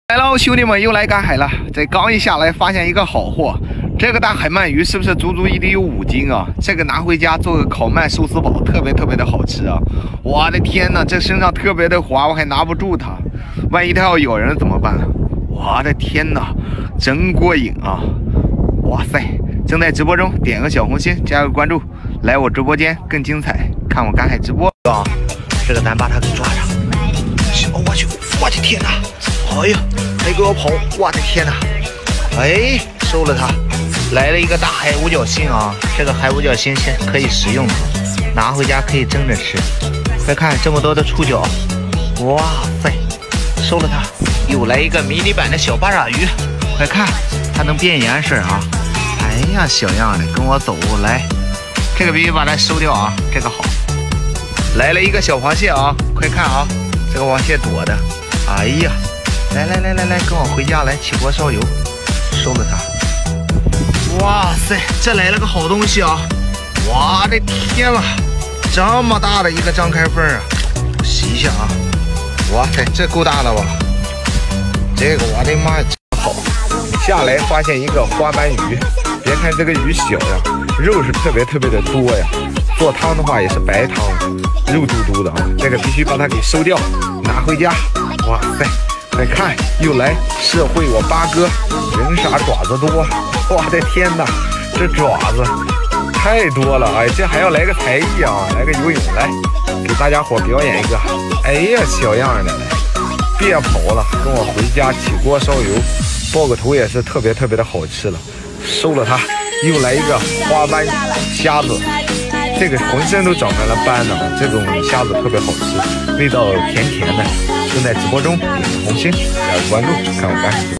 来喽，兄弟们又来赶海了。这刚一下来，发现一个好货。这个大海鳗鱼是不是足足一定有5斤啊？这个拿回家做个烤鳗寿司煲，特别的好吃啊！我的天哪，这身上特别的滑，我还拿不住它，万一它要咬人怎么办？我的天哪，真过瘾啊！哇塞，正在直播中，点个小红心，加个关注，来我直播间更精彩，看我赶海直播啊！这个咱把它给抓上。我去，我的天哪！哎呀，没给我跑！我的天哪！哎，收了它，来了一个大海五角星啊！这个海五角星先可以食用的，拿回家可以蒸着吃。快看这么多的触角，哇塞！收了它，又来一个迷你版的小巴掌鱼，快看它能变颜色啊！哎呀，小样的，跟我走来，这个必须把它收掉啊！这个好。来了一个小螃蟹啊！快看啊，这个螃蟹躲的，哎呀！来，跟我回家来，起锅烧油，收了它。哇塞，这来了个好东西啊！我的天呐，这么大的一个张开缝啊！洗一下啊！哇塞，这够大了吧？这个我的妈呀，真好！下来发现一个花斑鱼，别看这个鱼小呀，肉是特别的多呀。做汤的话也是白汤，肉嘟嘟的啊！这个必须把它给收掉，拿回家。哇塞！快看，又来社会我八哥，人傻爪子多，我的天哪，这爪子太多了！哎，这还要来个才艺啊，来个游泳，来给大家伙表演一个。哎呀，小样的，别跑了，跟我回家起锅烧油，爆个头也是特别的好吃了。收了它，又来一个花斑虾子，这个浑身都长满了斑呢，这种虾子特别好吃，味道甜的。正在直播中，点个红心，加个关注，看我干。